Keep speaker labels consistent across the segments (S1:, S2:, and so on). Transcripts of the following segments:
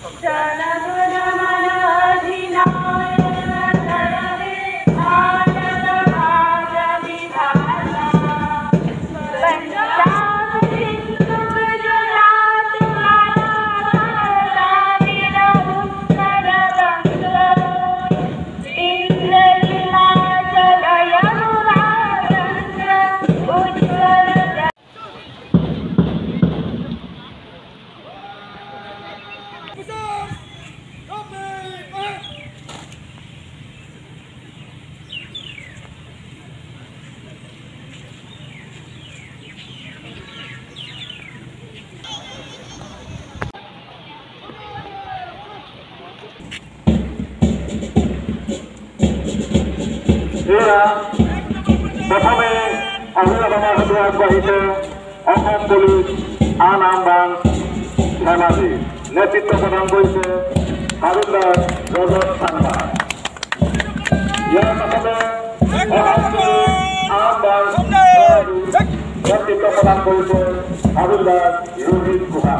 S1: প্রথমে অভিভাবক হাতে আগবাহিতে অসম পুলিশ আন আমবান ধেমাজি নেতৃত্ব প্রদান করেছে হাবিলদার রজত সাংমা। ইয়ার প্রথমে অসম পুলিশ আমবান নেতৃত্ব প্রদান করেছে হাবিলদার রোহিত গুহা।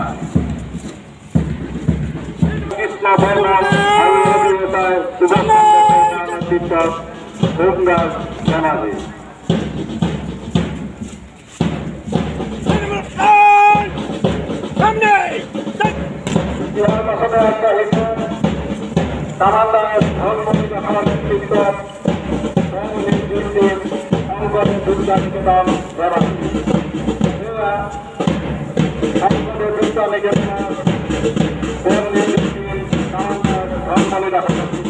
S1: কৃষ্ণ বর্মন আইন অভিনেতায় সুভাষ নেতৃত্ব হোমগার্ড ধেমাজি। ইহার মাধ্যমে একটা হয়েছে কামান্ডার ধর্মী আমার নেতৃত্ব সংগঠন দুর্গা নিকেতন ধেমাজি। সংগঠনের দুর্গা নিকেতন কামান্ডার ধর্মী